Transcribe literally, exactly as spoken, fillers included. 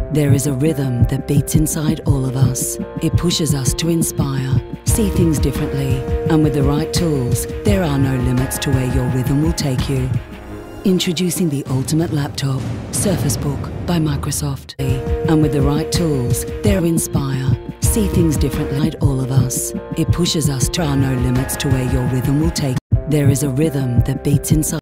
There is a rhythm that beats inside all of us. It pushes us to inspire, see things differently, and with the right tools, there are no limits to where your rhythm will take you. Introducing the ultimate laptop, Surface Book by Microsoft. And with the right tools, there inspire, see things differently, all of us. It pushes us to our no limits to where your rhythm will take. There is a rhythm that beats inside.